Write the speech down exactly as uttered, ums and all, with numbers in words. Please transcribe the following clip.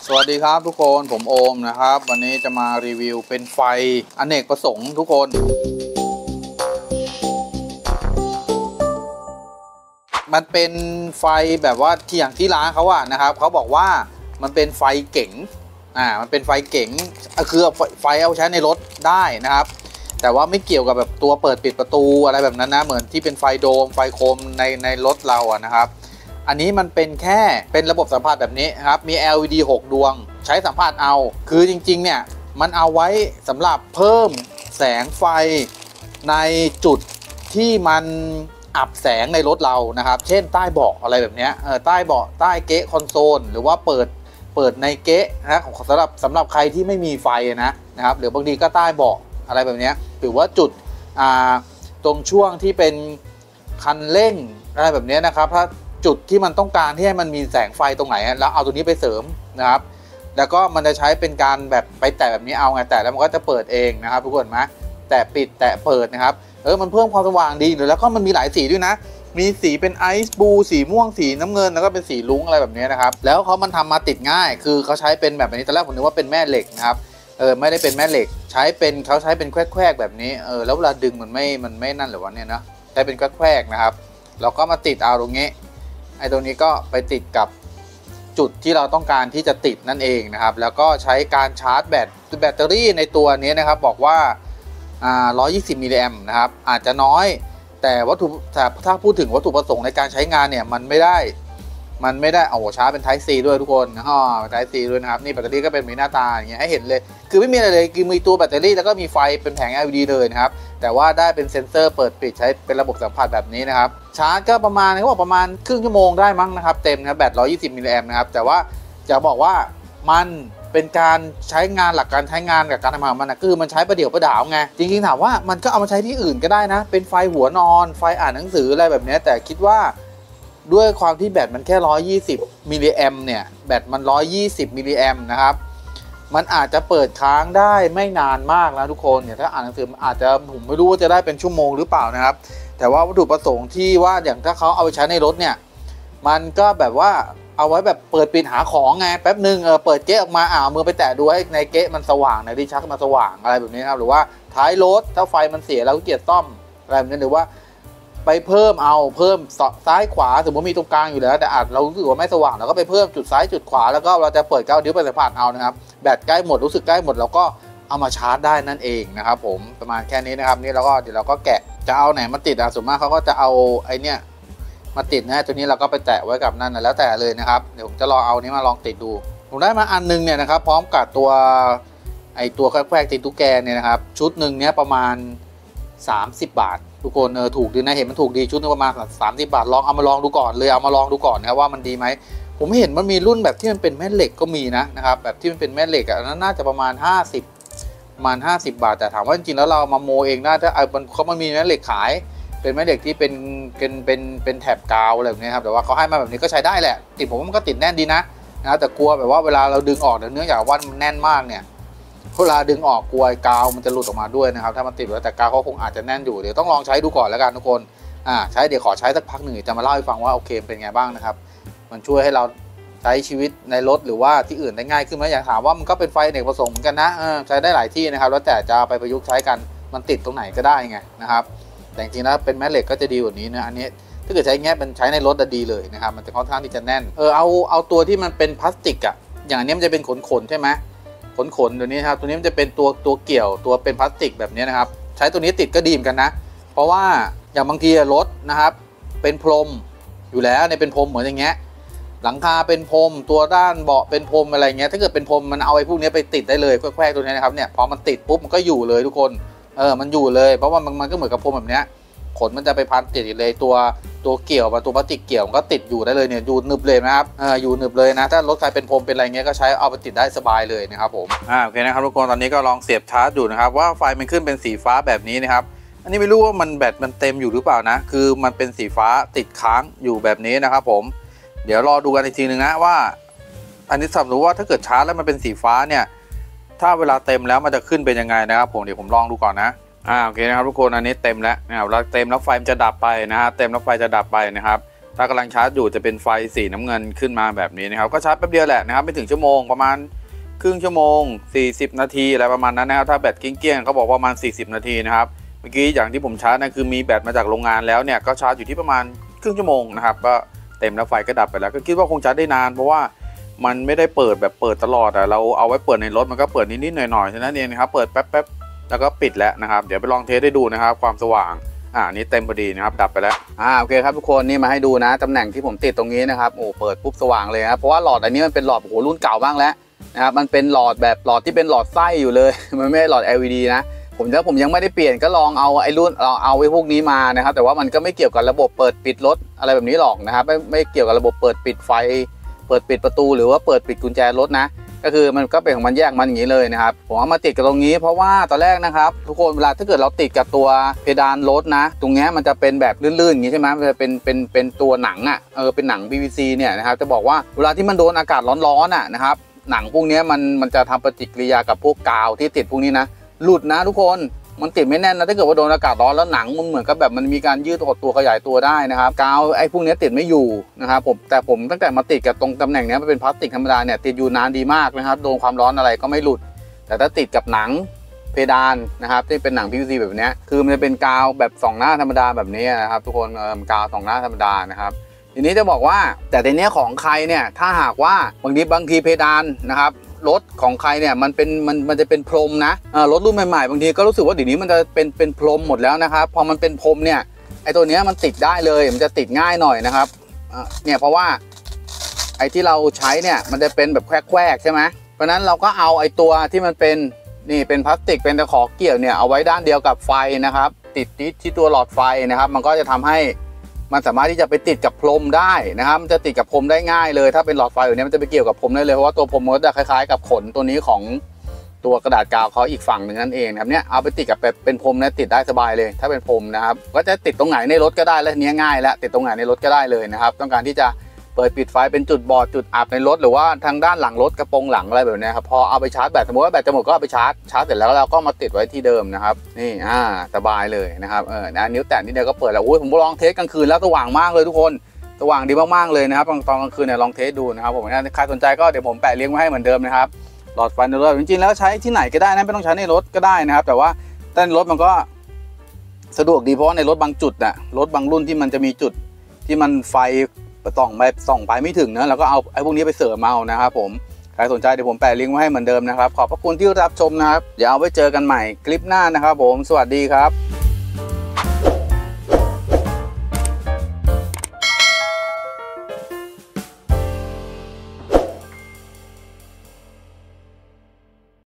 สวัสดีครับทุกคนผมโอมนะครับวันนี้จะมารีวิวเป็นไฟอเนกประสงค์ทุกคนมันเป็นไฟแบบว่าที่อย่างที่ร้านเขาอะนะครับเขาบอกว่ามันเป็นไฟเก๋งอ่ามันเป็นไฟเก๋งคือไฟเอาใช้ในรถได้นะครับแต่ว่าไม่เกี่ยวกับแบบตัวเปิดปิดประตูอะไรแบบนั้นนะเหมือนที่เป็นไฟโดมไฟโคมในในรถเราอะนะครับอันนี้มันเป็นแค่เป็นระบบสัมผัสแบบนี้ครับมี แอล อี ดี หก ดวงใช้สัมผัสเอาคือจริงๆเนี่ยมันเอาไว้สำหรับเพิ่มแสงไฟในจุดที่มันอับแสงในรถเรานะครับเช่นใต้เบาะอะไรแบบนี้เออใต้เบาะใต้เก๊ะคอนโซลหรือว่าเปิดเปิดในเก๊ะนะสำหรับสำหรับใครที่ไม่มีไฟนะนะครับหรือบางทีก็ใต้เบาะอะไรแบบนี้หรือว่าจุดอ่าตรงช่วงที่เป็นคันเร่งอะไรแบบนี้นะครับถ้าจุดที่มันต้องการที่ให้มันมีแสงไฟตรงไหนแล้วเอาตัวนี้ไปเสริมนะครับแล้วก็มันจะใช้เป็นการแบบไปแตะแบบนี้เอาไงแตะแล้วมันก็จะเปิดเองนะครับทุกคนไหมแตะปิดแตะเปิดนะครับเออมันเพิ่มความสว่างดีแล้วก็มันมีหลายสีด้วยนะมีสีเป็นไอซ์บลูสีม่วงสีน้ำเงินแล้วก็เป็นสีลุ้งอะไรแบบนี้นะครับแล้วเขามันทำมาติดง่ายคือเขาใช้เป็นแบบนี้ตอนแรกผมนึกว่าเป็นแม่เหล็กนะครับเออไม่ได้เป็นแม่เหล็กใช้เป็นเขาใช้เป็นแควกๆแบบนี้เออแล้วเวลาดึงมันไม่มันไม่นั่นหรือวะเนี่ยนะใช้เป็นแควกๆนะครับเราก็มาติดเอาตรงนี้ไอ้ตรงนี้ก็ไปติดกับจุดที่เราต้องการที่จะติดนั่นเองนะครับแล้วก็ใช้การชาร์จแบตแบตเตอรี่ในตัวนี้นะครับบอกว่าอ่าหนึ่งร้อยยี่สิบมิลลิแอมป์นะครับอาจจะน้อยแต่วัตถุถ้าพูดถึงวัตถุประสงค์ในการใช้งานเนี่ยมันไม่ได้มันไม่ได้เอาชาร์จเป็น Type C ด้วยทุกคนนะฮะ Type C ด้วยนะครับนี่แบตเตอรี่ก็เป็นมีหน้าตาอย่างเงี้ยให้เห็นเลยคือไม่มีอะไรเลยคือมีตัวแบตเตอรี่แล้วก็มีไฟเป็นแผง แอล อี ดี เลยนะครับแต่ว่าได้เป็นเซ็นเซอร์เปิดปิดใช้เป็นระบบสัมผัสแบบนี้นะครับชาร์จก็ประมาณเขาบอกประมาณครึ่งชั่วโมงได้มั้งนะครับเต็มนะแบตหนึ่งร้อยยี่สิบมิลลิแอมป์นะครับแต่ว่าจะบอกว่ามันเป็นการใช้งานหลักการใช้งานกับการทำงานมันนะคือมันใช้ประเดี๋ยวประดาวไงจริงๆถามว่ามันก็เอามาใช้ที่อื่นก็ได้นะเป็นไฟหัวนอนไฟอ่านหนังสืออะไรแบบนี้แต่คิดว่าด้วยความที่แบตมันแค่หนึ่งร้อยยี่สิบมิลลิแอมป์เนี่ยแบตมันหนึ่งร้อยยี่สิบมิลลิแอมป์นะครับมันอาจจะเปิดค้างได้ไม่นานมากนะทุกคนเนี่ยถ้าอ่านหนังสืออาจจะผมไม่รู้ว่าจะได้เป็นชั่วโมงหรือเปล่านะครับแต่ว่าวัตถุประสงค์ที่ว่าอย่างถ้าเขาเอาไปใช้ในรถเนี่ยมันก็แบบว่าเอาไว้แบบเปิดปิดหาของไงแป๊บหนึ่งเออเปิดเก๊ะออกมาอ่ามือไปแตะดูให้ในเก๊ะมันสว่างในที่ชักมันสว่างอะไรแบบนี้ครับหรือว่าท้ายรถถ้าไฟมันเสียเราก็เกียร์ซ่อมอะไรแบบนี้หรือว่าไปเพิ่มเอาเพิ่มซ้ายขวาสมมติมีตรงกลางอยู่แล้วแต่อาจเรารู้สึกว่าไม่สว่างเราก็ไปเพิ่มจุดซ้ายจุดขวาแล้วก็เราจะเปิดเก้านิ้วไปสัมผัสเอานะครับแบตใกล้หมดรู้สึกใกล้หมดเราก็เอามาชาร์จได้นั่นเองนะครับผมประมาณแค่นี้นะครับนี่เราก็เดี๋ยวเราก็แกะจะเอาไหนมาติดอ่ะส่วนมากเขาก็จะเอาไอเนี้ยมาติดนะตัวนี้เราก็ไปแตะไว้กับนั่นนะแล้วแต่เลยนะครับเดี๋ยวผมจะลองเอานี้มาลองติดดูผมได้มาอันนึงเนี่ยนะครับพร้อมกับตัวไอตัวแควกๆติดตุ๊กแกเนี่ยนะครับชุดหนึ่งเนี้ยประมาณสามสิบบาททุกคนเออถูกดีนะเห็นมันถูกดีชุดนึงประมาณสามสิบบาทลองเอามาลองดูก่อนเลยเอามาลองดูก่อนนะครับว่ามันดีไหมผมเห็นมันมีรุ่นแบบที่มันเป็นแม่เหล็กก็มีนะนะครับแบบที่มันเป็นแม่เหล็กอ่ะนั้นน่าจะประมาณห้าสิบประมาณห้าสิบบาทแต่ถามว่าจริงๆแล้วเรามาโมเองได้ถ้าไอ้มันเขามันมีแม่เหล็กขายเป็นแม่เหล็กที่เป็นเป็นเป็นเป็นแถบกาวอะไรแบบนี้ครับแต่ว่าเขาให้มาแบบนี้ก็ใช้ได้แหละติดผมว่ามันก็ติดแน่นดีนะนะแต่กลัวแบบว่าเวลาเราดึงออกเนื่องจากว่ามันแน่นมากเนี่ยเวลาดึงออกกลัวกาวมันจะหลุดออกมาด้วยนะครับถ้ามันติดแล้วแต่กาวเขาคงอาจจะแน่นอยู่เดี๋ยวต้องลองใช้ดูก่อนแล้วกันทุกคนอ่าใช้เดี๋ยวขอใช้สักพักหนึ่งจะมาเล่าให้ฟังว่าโอเคเป็นไงบ้างนะครับมันช่วยให้เราใช้ชีวิตในรถหรือว่าที่อื่นได้ง่ายขึ้นไหมอยากถามว่ามันก็เป็นไฟอเนกประสงค์เหมือนกันนะใช้ได้หลายที่นะครับแล้วแต่จะไปประยุกต์ใช้กันมันติดตรงไหนก็ได้ไงนะครับแต่จริงๆแล้วเป็นแม่เหล็กก็จะดีกว่านี้นะอันนี้ถ้าเกิดใช้แง่เป็นใช้ในรถจะดีเลยนะครับมันจะค่อนข้างที่จะแน่นเออเอาเอาตัวที่มันเป็นพลาสติกอ่ะอย่างนี้มันจะเป็นขนๆใช่ไหมขนๆตัวนี้ครับตัวนี้มันจะเป็นตัวตัวเกี่ยวตัวเป็นพลาสติกแบบนี้นะครับใช้ตัวนี้ติดก็ดีเหมือนกันนะเพราะว่าอย่างบางทีรถนะครับเป็นพรมอยู่แล้วเนี่ยเป็นพรมเหมือนอย่างเงี้ยหลังคาเป็นพรมตัวด้านเบาะเป็นพรมอะไรเงี้ยถ้าเกิดเป็นพรมมันเอาไอ้พวกนี้ไปติดได้เลยแควกๆตัวนี้นะครับเนี่ยพอมันติดปุ๊บมันก็อยู่เลยทุกคนเออมันอยู่เลยเพราะว่ามันมันก็เหมือนกับพรมแบบเนี้ยขนมันจะไปพันติดเลยตัวตัวเกี่ยวมาตัวพลาสติกเกี่ยวมันก็ติดอยู่ได้เลยเนี่ยอยู่หนึบเลยนะครับเอออยู่หนึบเลยนะถ้ารถใครเป็นพรมเป็นอะไรเงี้ยก็ใช้เอาไปติดได้สบายเลยนะครับผมอ่าโอเคนะครับทุกคนตอนนี้ก็ลองเสียบชาร์จอยู่นะครับว่าไฟมันขึ้นเป็นสีฟ้าแบบนี้นะครับอันนี้ไม่รู้ว่ามันแบตมันเต็มอยู่หรือเปล่านะคือมันเป็นสีฟ้าติดค้างอยู่แบบนี้นะครับผมเดี๋ยวรอดูกันอีกทีหนึ่งนะว่าอันนี้สำหรับว่าถ้าเกิดชาร์จแล้วมันเป็นสีฟ้าเนี่ยถ้าเวลาเต็มแล้วมันจะขึ้นเป็นยังไงนะครับผมเดี๋ยวผมลองดูก่อนนะอ่าโอเคนะครับทุกคนอันนี้เต็มแล้วนะครับเราเต็มแล้วไฟมันจะดับไปนะฮะเต็มแล้วไฟจะดับไปนะครับถ้ากำลังชาร์จอยู่จะเป็นไฟสีน้ำเงินขึ้นมาแบบนี้นะครับก็ชาร์จแป๊บเดียวแหละนะครับไม่ถึงชั่วโมงประมาณครึ่งชั่วโมงสี่สิบนาทีอะไรประมาณนั้นนะครับถ้าแบตเกลี้ยงๆเขาบอกประมาณสี่สิบนาทีนะครับเมื่อกี้อย่างที่ผมชาร์จนั่นคือมีแบตมาจากโรงงานแล้วเนี่ยก็ชาร์จอยู่ที่ประมาณครึ่งชั่วโมงนะครับก็เต็มแล้วไฟก็ดับไปแล้วก็คิดว่าคงชาร์จได้นานเพราะว่ามันไม่ได้เปิดแบบเปิดตลอดอะเราเอาไว้เปิดในรถมันก็เปิดนิดๆหน่อยๆฉะนั้นเองนะครับเปิดแป๊บๆแล้วก็ปิดแล้วนะครับเดี๋ยวไปลองเทสได้ดูนะครับความสว่างอ่านี้เต็มพอดีนะครับดับไปแล้วอ่าโอเคครับทุกคนนี่มาให้ดูนะตำแหน่งที่ผมติดตรงนี้นะครับโอ้เปิดปุ๊บสว่างเลยครับเพราะว่าหลอดอันนี้มันเป็นหลอดโอ้โหรุ่นเก่ามากแล้วนะครับมันเป็นหลอดแบบหลอดที่เป็นหลอดไส้อยู่เลยมันไม่ใช่หลอด แอล อี ดี นะผมถ้าผมยังไม่ได้เปลี่ยนก็ลองเอาไอ้รุ่นเอาเอาไอ้พวกนี้มานะครับแต่ว่ามันก็ไม่เกี่ยวกับระบบเปิดปิดรถอะไรแบบนี้หรอกนะครับไม่ไม่เกี่ยวกับระบบเปิดปิดไฟเปิดปิดประตูหรือว่าเปิดปิดกุญแจรถนะก็คือมันก็เป็นของมันแยกมันอย่างนี้เลยนะครับผมเอามาติดกับตรงนี้เพราะว่าตอนแรกนะครับทุกคนเวลาถ้าเกิดเราติดกับตัวเพดานรถนะตรงนี้มันจะเป็นแบบลื่นๆอย่างนี้ใช่ไหมมันจะเป็นเป็นเป็นตัวหนังอ่ะเออเป็นหนัง พี วี ซี เนี่ยนะครับจะบอกว่าเวลาที่มันโดนอากาศร้อนๆอ่ะนะครับหนังพวกนี้มันมันจะทำปฏิกิริยากับพวกกาวที่ติดพวกนี้นะหลุดนะทุกคนมันติดไม่แน่นนะถ้าเกิดว่าโดนอากาศร้อนแล้วหนังมันเหมือนกับแบบมันมีการยืดหดตัวขยายตัวได้นะครับกาวไอ้พวกนี้ติดไม่อยู่นะครับผมแต่ผมตั้งแต่มาติดกับตรงตำแหน่งนี้มันเป็นพลาสติกธรรมดาเนี่ยติดอยู่นานดีมากนะครับโดนความร้อนอะไรก็ไม่หลุดแต่ถ้าติดกับหนังเพดานนะครับที่เป็นหนัง พี วี ซี แบบนี้คือมันจะเป็นกาวแบบสองหน้าธรรมดาแบบนี้นะครับทุกคนเออกาวสองหน้าธรรมดานะครับทีนี้จะบอกว่าแต่ในนี้ของใครเนี่ยถ้าหากว่าบางทีบางทีเพดานนะครับรถของใครเนี่ยมันเป็นมันมันจะเป็นพรมนะรถรุ่นใหม่ๆบางทีก็รู้สึกว่าเดี๋ยวนี้มันจะเป็นเป็นพรมหมดแล้วนะครับพอมันเป็นพรมเนี่ยไอ้ตัวนี้มันติดได้เลยมันจะติดง่ายหน่อยนะครับเนี่ยเพราะว่าไอ้ที่เราใช้เนี่ยมันจะเป็นแบบแควกๆใช่ไหมเพราะนั้นเราก็เอาไอ้ตัวที่มันเป็นนี่เป็นพลาสติกเป็นตะขอเกี่ยวเนี่ยเอาไว้ด้านเดียวกับไฟนะครับติดที่ตัวหลอดไฟนะครับมันก็จะทำให้มันสามารถที่จะไปติดกับพรมได้นะครับมันจะติดกับพรมได้ง่ายเลยถ้าเป็นหลอดไฟแบบนี้มันจะไปเกี่ยวกับพรมได้เลยเพราะว่าตัวพรมมันจะคล้ายๆกับขนตัวนี้ของตัวกระดาษกาวเขาอีกฝั่งหนึ่งนั่นเองครับเนี่ยเอาไปติดกับเป็นพรมนะติดได้สบายเลยถ้าเป็นพรมนะครับก็จะติดตรงไหนในรถก็ได้และนี้ง่ายแล้วติดตรงไหนในรถก็ได้เลยนะครับต้องการที่จะเปิดปิดไฟเป็นจุดบอดจุดอับในรถหรือว่าทางด้านหลังรถกระโปรงหลังอะไรแบบนี้ครับพอเอาไปชาร์จแบตสมมติว่าแบตจะหมดก็เอาไปชาร์จชาร์จเสร็จแล้วเราก็มาติดไว้ที่เดิมนะครับนี่อ่าสบายเลยนะครับเออนะนิ้วแตะนิดเดียวก็เปิดแล้วโอ้ยผมลองเทสกลางคืนแล้วสว่างมากเลยทุกคนสว่างดีมากๆเลยนะครับตอนตอนกลางคืนเนี่ยลองเทสดูนะครับผมใครสนใจก็เดี๋ยวผมแปะลิงก์ไว้ให้เหมือนเดิมนะครับหลอดไฟในรถจริงๆแล้วใช้ที่ไหนก็ได้นะไม่ต้องใช้ในรถก็ได้นะครับแต่ว่าแต่ในรถมันก็สะดวกดีเพราะในรถบางจุดน่ะรถบางรุ่นที่มันจะมีจุดที่มันไฟส่องไปส่องไปไม่ถึงนะแล้วก็เอาไอ้พวกนี้ไปเสริมเอานะครับผมใครสนใจเดี๋ยวผมแปะลิงก์ไว้ให้เหมือนเดิมนะครับขอบพระคุณที่รับชมนะครับเดี๋ยวเอาไว้เจอกันใหม่คลิปหน้านะครับผมสวัสดีครับ